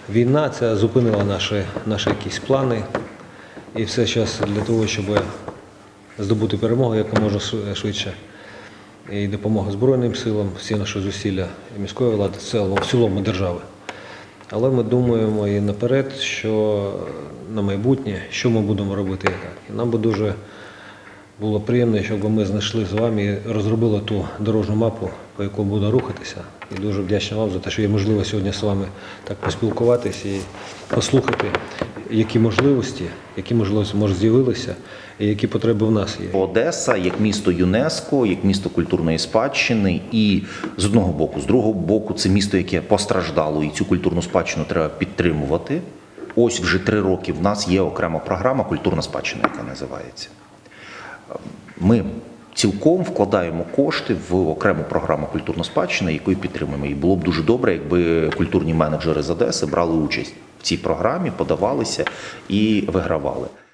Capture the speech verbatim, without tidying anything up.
війна ця зупинила наші, наші якісь плани. І все зараз для того, щоб здобути перемогу якомога швидше. І допомога Збройним силам, всі наші зусилля і міської влади, в цілому держави. Але ми думаємо і наперед, що на майбутнє, що ми будемо робити і як. І нам би дуже було приємно, щоб ми знайшли з вами і розробили ту дорожню мапу, по яку буду рухатися. І дуже вдячний вам за те, що є можливість сьогодні з вами так поспілкуватися і послухати, які можливості, які можливості, може, з'явилися і які потреби в нас є. Одеса як місто ЮНЕСКО, як місто культурної спадщини і з одного боку, з другого боку це місто, яке постраждало і цю культурну спадщину треба підтримувати. Ось вже три роки в нас є окрема програма «Культурна спадщина», яка називається. Ми цілком вкладаємо кошти в окрему програму «Культурна спадщина», яку підтримуємо. І було б дуже добре, якби культурні менеджери з Одеси брали участь в цій програмі, подавалися і вигравали.